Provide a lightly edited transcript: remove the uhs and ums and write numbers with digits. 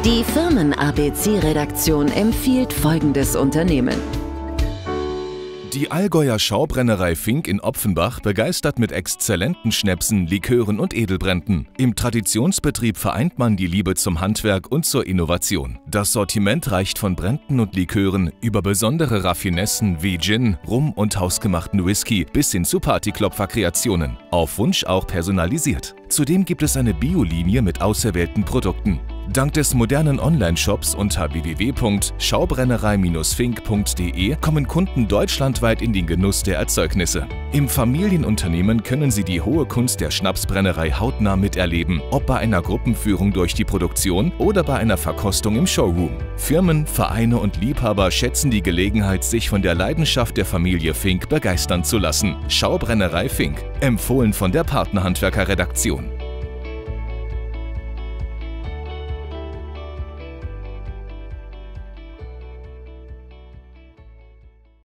Die Firmen-ABC-Redaktion empfiehlt folgendes Unternehmen. Die Allgäuer Schaubrennerei Fink in Opfenbach begeistert mit exzellenten Schnäpsen, Likören und Edelbränden. Im Traditionsbetrieb vereint man die Liebe zum Handwerk und zur Innovation. Das Sortiment reicht von Bränden und Likören über besondere Raffinessen wie Gin, Rum und hausgemachten Whisky bis hin zu Partyklopfer-Kreationen. Auf Wunsch auch personalisiert. Zudem gibt es eine Biolinie mit auserwählten Produkten. Dank des modernen Online-Shops unter www.schaubrennerei-fink.de kommen Kunden deutschlandweit in den Genuss der Erzeugnisse. Im Familienunternehmen können Sie die hohe Kunst der Schnapsbrennerei hautnah miterleben, ob bei einer Gruppenführung durch die Produktion oder bei einer Verkostung im Showroom. Firmen, Vereine und Liebhaber schätzen die Gelegenheit, sich von der Leidenschaft der Familie Fink begeistern zu lassen. Schaubrennerei Fink, empfohlen von der Partnerhandwerker-Redaktion.